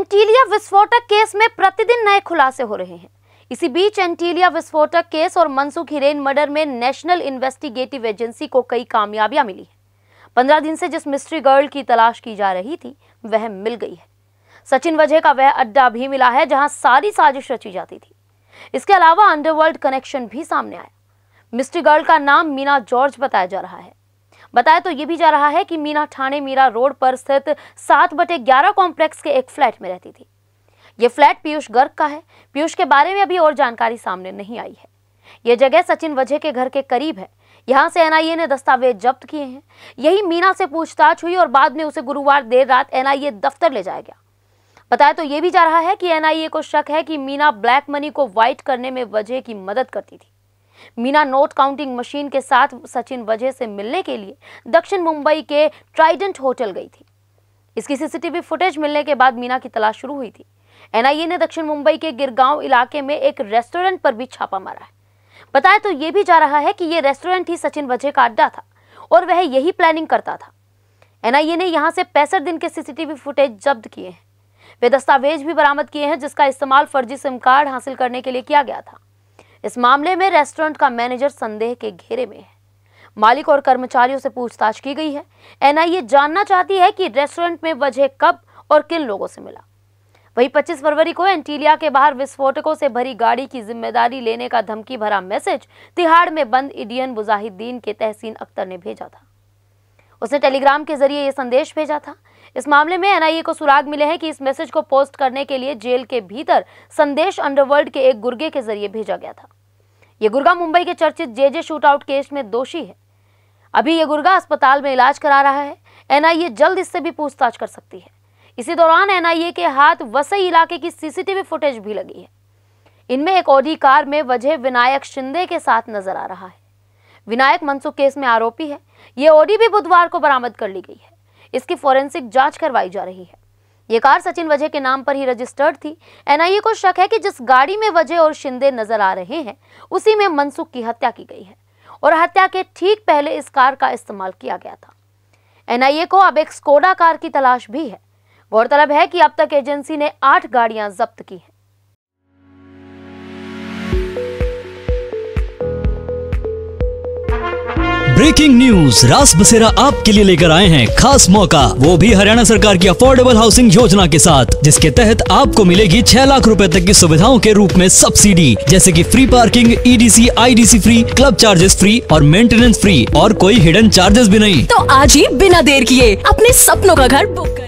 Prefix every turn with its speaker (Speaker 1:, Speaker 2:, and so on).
Speaker 1: एंटीलिया विस्फोटक केस में प्रतिदिन नए खुलासे हो रहे हैं। इसी बीच एंटीलिया विस्फोटक केस और मनसुख हिरेन मर्डर में नेशनल इन्वेस्टिगेटिव एजेंसी को कई कामयाबियां मिली हैं। 15 दिन से जिस मिस्ट्री गर्ल की तलाश की जा रही थी वह मिल गई है। सचिन वजह का वह अड्डा भी मिला है जहां सारी साजिश रची जाती थी। इसके अलावा अंडरवर्ल्ड कनेक्शन भी सामने आया। मिस्ट्री गर्ल का नाम मीना जॉर्ज बताया जा रहा है। बताया तो ये भी जा रहा है कि मीना ठाणे मीरा रोड पर स्थित 7/11 कॉम्प्लेक्स के एक फ्लैट में रहती थी। ये फ्लैट पीयूष गर्ग का है। पीयूष के बारे में अभी और जानकारी सामने नहीं आई है। यह जगह सचिन वजह के घर के करीब है। यहां से एनआईए ने दस्तावेज जब्त किए हैं। यही मीना से पूछताछ हुई और बाद में उसे गुरुवार देर रात एनआईए दफ्तर ले जाया गया। बताया तो ये भी जा रहा है कि एनआईए को शक है कि मीना ब्लैक मनी को व्हाइट करने में वजह की मदद करती थी। मीना नोट काउंटिंग मशीन के साथ सचिन वजह से मिलने के लिए दक्षिण मुंबई के ट्राइडेंट होटल गई थी। इसकी सीसीटीवी फुटेज मिलने के बाद मीना की तलाश शुरू हुई थी। एनआईए ने दक्षिण मुंबई के गिरगांव इलाके में एक रेस्टोरेंट पर भी छापा मारा है। बताया तो ये भी जा रहा है कि ये रेस्टोरेंट ही सचिन वजह का अड्डा था और वह यही प्लानिंग करता था। एनआईए ने यहां से 65 दिन के सीसीटीवी फुटेज जब्त किए हैं। वे दस्तावेज भी बरामद किए हैं जिसका इस्तेमाल फर्जी सिम कार्ड हासिल करने के लिए किया गया था। इस मामले में रेस्टोरेंट का मैनेजर संदेह के घेरे में है। मालिक और कर्मचारियों से पूछताछ की गई है। एनआईए जानना चाहती है कि रेस्टोरेंट में वजह कब और किन लोगों से मिला। वहीं 25 फरवरी को एंटीलिया के बाहर विस्फोटकों से भरी गाड़ी की जिम्मेदारी लेने का धमकी भरा मैसेज तिहाड़ में बंद इंडियन मुजाहिदीन के तहसीन अख्तर ने भेजा था। उसने टेलीग्राम के जरिए यह संदेश भेजा था। इस मामले में एनआईए को सुराग मिले हैं कि इस मैसेज को पोस्ट करने के लिए जेल के भीतर संदेश अंडरवर्ल्ड के एक गुर्गे के जरिए भेजा गया था। यह गुर्गा मुंबई के चर्चित जेजे शूटआउट केस में दोषी है। अभी यह गुर्गा अस्पताल में इलाज करा रहा है। एनआईए जल्द इससे भी पूछताछ कर सकती है। इसी दौरान एनआईए के हाथ वसई इलाके की सीसीटीवी फुटेज भी लगी है। इनमें एक ऑडी कार में वजह विनायक शिंदे के साथ नजर आ रहा है। विनायक मनसुख केस में आरोपी है। यह ऑडी भी बुधवार को बरामद कर ली गई है। इसकी फोरेंसिक जांच करवाई जा रही है। ये कार सचिन वजह के नाम पर ही रजिस्टर्ड थी। एनआईए को शक है कि जिस गाड़ी में वजह और शिंदे नजर आ रहे हैं उसी में मनसुख की हत्या की गई है और हत्या के ठीक पहले इस कार का इस्तेमाल किया गया था। एनआईए को अब एक स्कोडा कार की तलाश भी है। गौरतलब है कि अब तक एजेंसी ने 8 गाड़ियां जब्त की हैं।
Speaker 2: ब्रेकिंग न्यूज रास बसेरा आपके लिए लेकर आए हैं खास मौका, वो भी हरियाणा सरकार की अफोर्डेबल हाउसिंग योजना के साथ, जिसके तहत आपको मिलेगी 6 लाख रुपए तक की सुविधाओं के रूप में सब्सिडी, जैसे कि free parking, EDC, IDC free, club charges free और मेंटेनेंस फ्री और कोई हिडन चार्जेस भी नहीं।
Speaker 3: तो आज ही बिना देर किए अपने सपनों का घर बुक